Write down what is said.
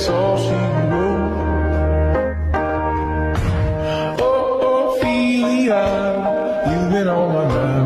that's all she knew. Oh, Ophelia, you've been on my mind.